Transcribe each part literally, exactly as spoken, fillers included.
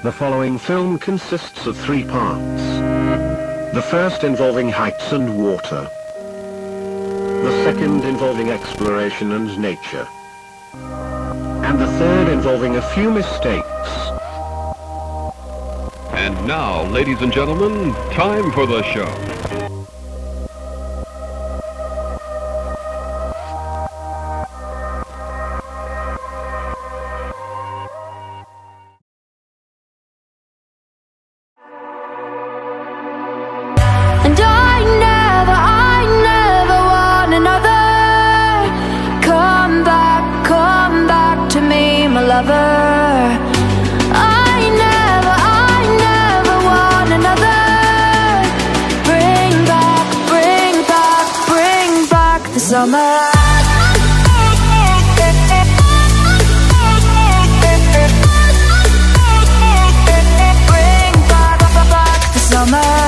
The following film consists of three parts. The first involving heights and water. The second involving exploration and nature. And the third involving a few mistakes. And now, ladies and gentlemen, time for the show. And I never, I never want another. Come back, come back to me, my lover. I never, I never want another. Bring back, bring back, bring back the summer. Bring back, back the summer.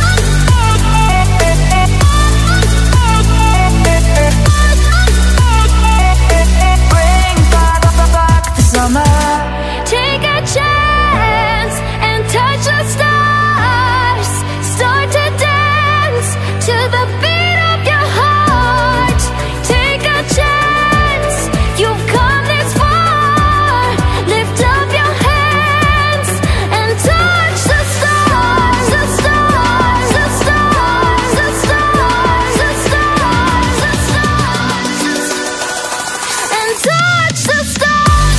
Take a chance and touch the stars. Start to dance to the beat of your heart. Take a chance, you've come this far. Lift up your hands and touch the stars. The stars, the stars, the stars, the stars, the stars, and touch the stars.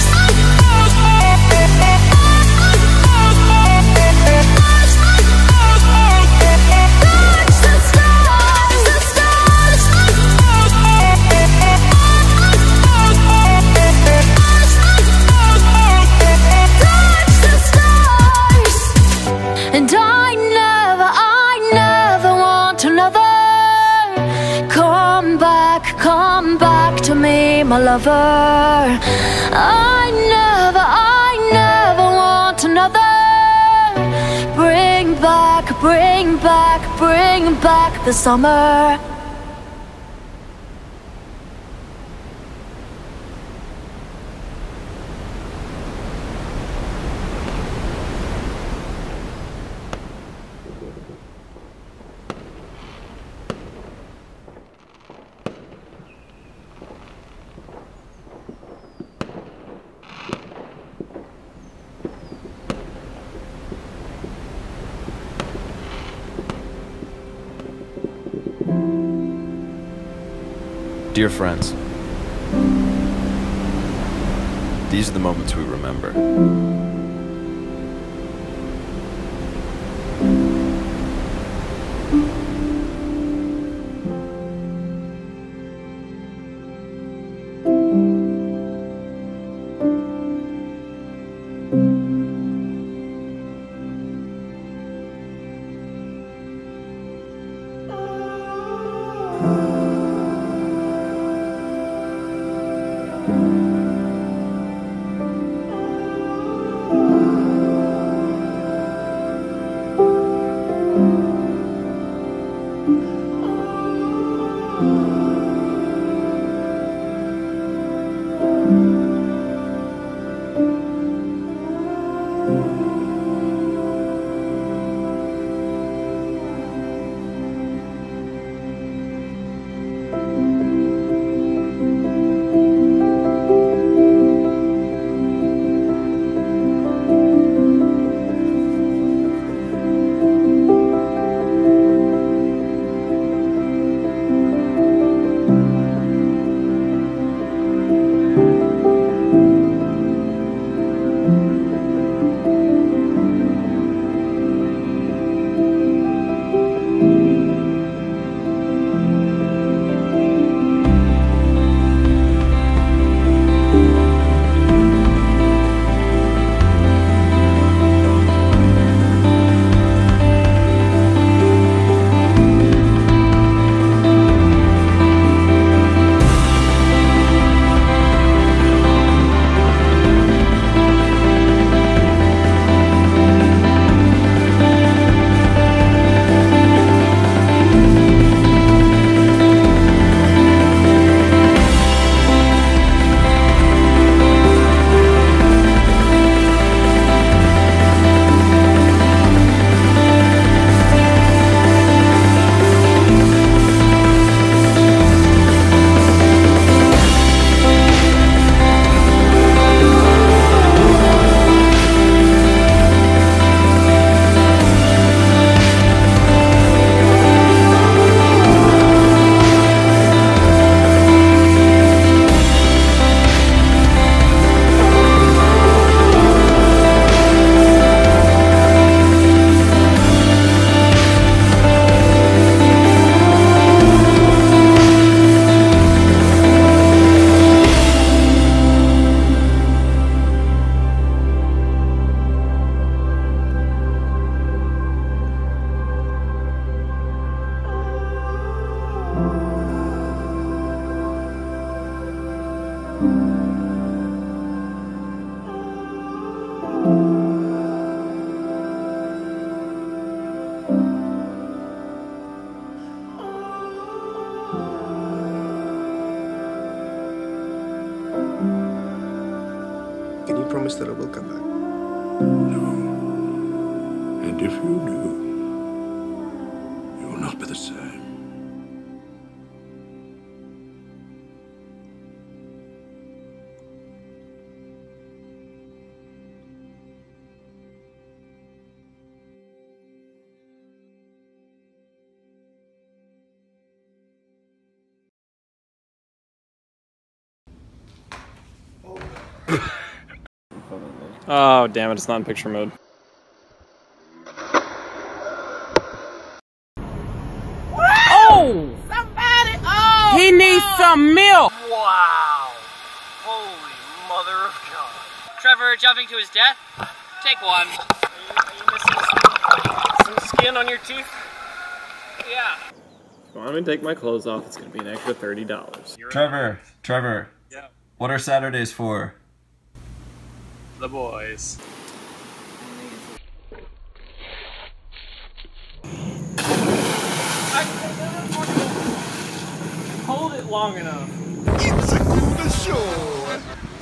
And I never, I never want another. Come back, come back to me, my lover. I never, I never want another. Bring back, bring back, bring back the summer. Dear friends, these are the moments we remember. promise that I will come back. No. And if you do, you will not be the same. Oh, damn it, it's not in picture mode. Oh! Somebody! Oh! He needs oh. some milk! Wow! Holy mother of God. Trevor jumping to his death? Take one. Are you, are you missing some, some skin on your teeth? Yeah. If you want me to take my clothes off, it's gonna be an extra thirty dollars. Trevor, Trevor. Yeah. What are Saturdays for? The boys. Hold it long enough. It's a good show.